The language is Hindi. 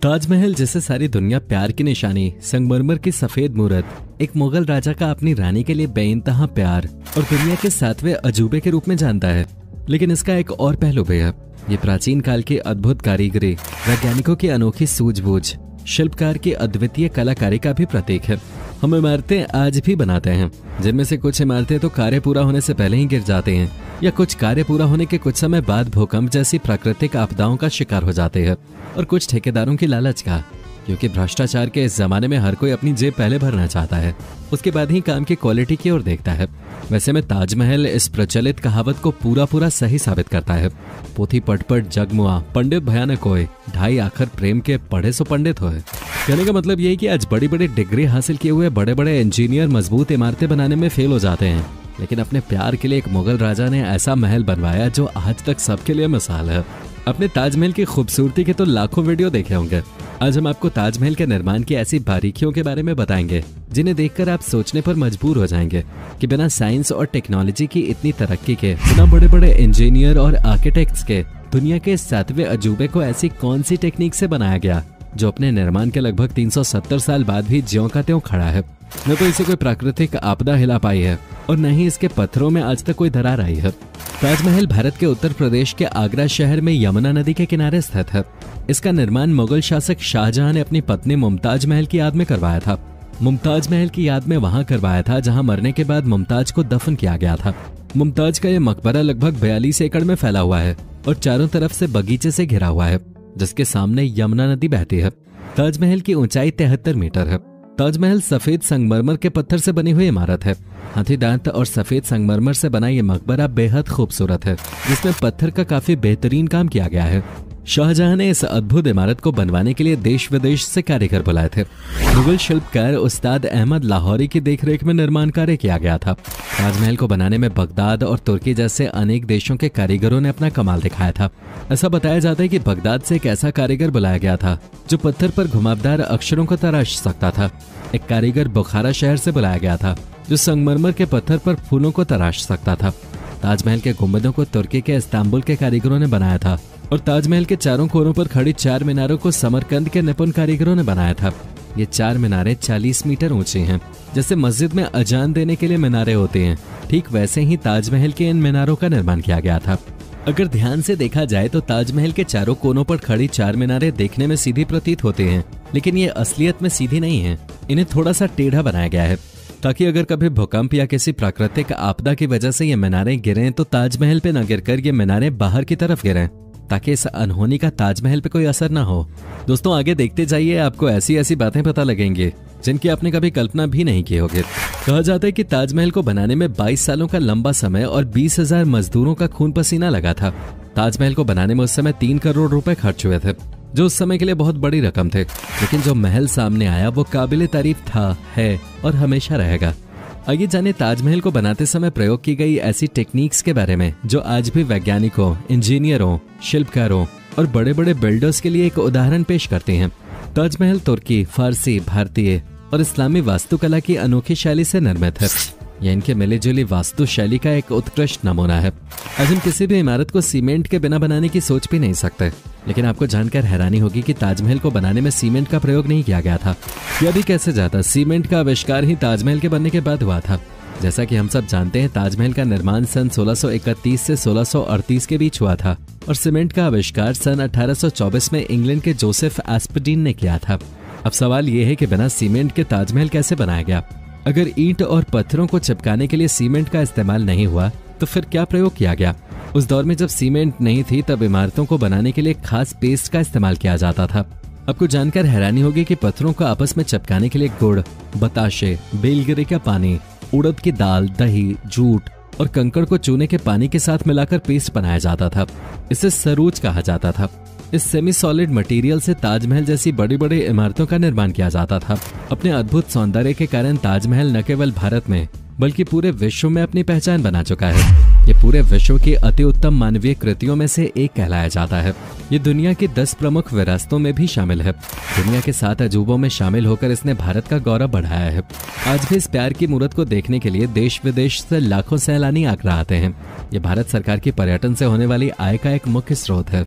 ताजमहल जैसे सारी दुनिया प्यार की निशानी संगमरमर की सफेद मूरत एक मुगल राजा का अपनी रानी के लिए बेइंतहा प्यार और दुनिया के 7वें अजूबे के रूप में जानता है। लेकिन इसका एक और पहलू भी है। ये प्राचीन काल की अद्भुत कारीगरी, वैज्ञानिकों की अनोखी सूझबूझ, शिल्पकार की अद्वितीय कलाकारी का भी प्रतीक है। हम इमारतें आज भी बनाते हैं, जिनमें से कुछ इमारतें तो कार्य पूरा होने से पहले ही गिर जाते हैं या कुछ कार्य पूरा होने के कुछ समय बाद भूकंप जैसी प्राकृतिक आपदाओं का शिकार हो जाते हैं, और कुछ ठेकेदारों की लालच का, क्योंकि भ्रष्टाचार के इस जमाने में हर कोई अपनी जेब पहले भरना चाहता है, उसके बाद ही काम की क्वालिटी की ओर देखता है। वैसे में ताजमहल इस प्रचलित कहावत को पूरा सही साबित करता है। पोथी पटपट जगमुआ पंडित भयानक होए, ढाई आखर प्रेम के पढ़े सो पंडित होए। कहने का मतलब यही कि आज बड़ी बड़ी डिग्री हासिल किए हुए बड़े बड़े इंजीनियर मजबूत इमारतें बनाने में फेल हो जाते हैं, लेकिन अपने प्यार के लिए एक मुगल राजा ने ऐसा महल बनवाया जो आज तक सबके लिए मिसाल है। अपने ताजमहल की खूबसूरती के तो लाखों वीडियो देखे होंगे। आज हम आपको ताजमहल के निर्माण की ऐसी बारीकियों के बारे में बताएंगे जिन्हें देखकर आप सोचने पर मजबूर हो जाएंगे कि बिना साइंस और टेक्नोलॉजी की इतनी तरक्की के, बिना बड़े बड़े इंजीनियर और आर्किटेक्ट्स के दुनिया के 7वें अजूबे को ऐसी कौन सी टेक्निक से बनाया गया जो अपने निर्माण के लगभग 370 साल बाद भी ज्यों का त्यों खड़ा है। न तो इसे कोई प्राकृतिक आपदा हिला पाई है और न ही इसके पत्थरों में आज तक कोई दरार आई है। ताजमहल भारत के उत्तर प्रदेश के आगरा शहर में यमुना नदी के किनारे स्थित है। इसका निर्माण मुगल शासक शाहजहां ने अपनी पत्नी मुमताज महल की याद में करवाया था। मुमताज महल की याद में वहां करवाया था जहां मरने के बाद मुमताज को दफन किया गया था। मुमताज का यह मकबरा लगभग 42 एकड़ में फैला हुआ है और चारों तरफ से बगीचे से घिरा हुआ है, जिसके सामने यमुना नदी बहती है। ताजमहल की ऊंचाई 73 मीटर है। ताजमहल सफेद संगमरमर के पत्थर से बनी हुई इमारत है। हाथी दांत और सफेद संगमरमर से बना ये मकबरा बेहद खूबसूरत है, जिसमें पत्थर का काफी बेहतरीन काम किया गया है। शाहजहां ने इस अद्भुत इमारत को बनवाने के लिए देश विदेश से कारीगर बुलाए थे। मुगल शिल्पकार उस्ताद अहमद लाहौरी की देखरेख में निर्माण कार्य किया गया था। ताजमहल को बनाने में बगदाद और तुर्की जैसे अनेक देशों के कारीगरों ने अपना कमाल दिखाया था। ऐसा बताया जाता है कि बगदाद से एक ऐसा कारीगर बुलाया गया था जो पत्थर पर घुमावदार अक्षरों को तराश सकता था। एक कारीगर बुखारा शहर से बुलाया गया था जो संगमरमर के पत्थर पर फूलों को तराश सकता था। ताजमहल के गुंबदों को तुर्की के इस्तांबुल के कारीगरों ने बनाया था और ताजमहल के चारों कोनों पर खड़ी 4 मीनारों को समरकंद के निपुण कारीगरों ने बनाया था। ये 4 मीनारें 40 मीटर ऊंची हैं। जैसे मस्जिद में अजान देने के लिए मीनारें होती हैं, ठीक वैसे ही ताजमहल के इन मीनारों का निर्माण किया गया था। अगर ध्यान से देखा जाए तो ताजमहल के चारों कोनों पर खड़ी 4 मीनारें देखने में सीधी प्रतीत होती हैं, लेकिन ये असलियत में सीधी नहीं है। इन्हें थोड़ा सा टेढ़ा बनाया गया है ताकि अगर कभी भूकंप या किसी प्राकृतिक आपदा की वजह से ये मीनारें गिरें तो ताजमहल पे न गिरकर ये मीनारें बाहर की तरफ गिरें, ताकि इस अनहोनी का ताजमहल पे कोई असर ना हो। दोस्तों आगे देखते जाइए, आपको ऐसी ऐसी बातें पता लगेंगी जिनकी आपने कभी कल्पना भी नहीं की होगी। कहा जाता है कि ताजमहल को बनाने में 22 सालों का लंबा समय और 20,000 मजदूरों का खून पसीना लगा था। ताजमहल को बनाने में उस समय 3 करोड़ रुपए खर्च हुए थे, जो उस समय के लिए बहुत बड़ी रकम थे। लेकिन जो महल सामने आया वो काबिले तारीफ था, है और हमेशा रहेगा। आइए जाने ताजमहल को बनाते समय प्रयोग की गई ऐसी टेक्निक्स के बारे में जो आज भी वैज्ञानिकों, इंजीनियरों, शिल्पकारों और बड़े बड़े बिल्डर्स के लिए एक उदाहरण पेश करती हैं। ताजमहल तुर्की, फारसी, भारतीय और इस्लामी वास्तुकला की अनोखी शैली से निर्मित है। यह इनके मिलीजुली वास्तु शैली का एक उत्कृष्ट नमूना है। आज हम किसी भी इमारत को सीमेंट के बिना बनाने की सोच भी नहीं सकते, लेकिन आपको जानकर हैरानी होगी कि ताजमहल को बनाने में सीमेंट का प्रयोग नहीं किया गया था। यह भी कैसे जाता, सीमेंट का आविष्कार ही ताजमहल के बनने के बाद हुआ था। जैसा कि हम सब जानते हैं, ताजमहल का निर्माण सन 1631 से 1638 के बीच हुआ था और सीमेंट का आविष्कार सन 1824 में इंग्लैंड के जोसेफ एस्पडीन ने किया था। अब सवाल यह है कि बिना सीमेंट के ताजमहल कैसे बनाया गया? अगर ईंट और पत्थरों को चिपकाने के लिए सीमेंट का इस्तेमाल नहीं हुआ तो फिर क्या प्रयोग किया गया? उस दौर में जब सीमेंट नहीं थी तब इमारतों को बनाने के लिए खास पेस्ट का इस्तेमाल किया जाता था। आपको जानकर हैरानी होगी कि पत्थरों को आपस में चिपकाने के लिए गुड़, बताशे, बेलगिरी का पानी, उड़द की दाल, दही, जूट और कंकड़ को चूने के पानी के साथ मिलाकर पेस्ट बनाया जाता था। इसे सरूज कहा जाता था। इस सेमी सॉलिड मटेरियल से ताजमहल जैसी बड़ी बड़ी इमारतों का निर्माण किया जाता था। अपने अद्भुत सौंदर्य के कारण ताजमहल न केवल भारत में बल्कि पूरे विश्व में अपनी पहचान बना चुका है। ये पूरे विश्व की अति उत्तम मानवीय कृतियों में से एक कहलाया जाता है। ये दुनिया की 10 प्रमुख विरासतों में भी शामिल है। दुनिया के 7 अजूबों में शामिल होकर इसने भारत का गौरव बढ़ाया है। आज भी इस प्यार की मूरत को देखने के लिए देश विदेश से लाखों सैलानी आगरा आते हैं। ये भारत सरकार की पर्यटन से होने वाली आय का एक मुख्य स्रोत है।